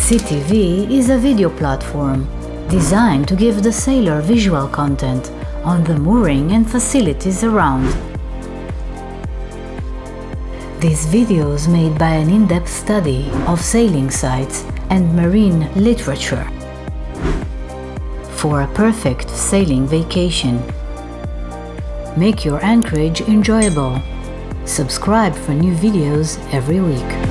SeaTV is a video platform designed to give the sailor visual content on the mooring and facilities around. These videos made by an in-depth study of sailing sites and marine literature for a perfect sailing vacation. Make your Anchorage enjoyable. Subscribe for new videos every week.